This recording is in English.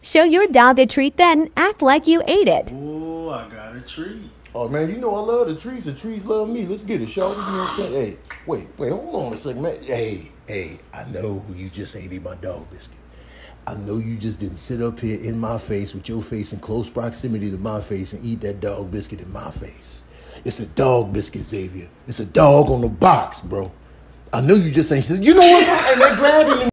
Show your dog a treat, then act like you ate it. Ooh, I got a treat. Oh man, you know I love the trees. The trees love me. Let's get it, shawty. You know what I'm saying? Hey, wait, hold on a second, man. Hey, I know who you just ain't eat my dog biscuit. I know you just didn't sit up here in my face with your face in close proximity to my face and eat that dog biscuit in my face. It's a dog biscuit, Xavier. It's a dog on the box, bro. I know you just ain't. You know what? Hey, man, grab him.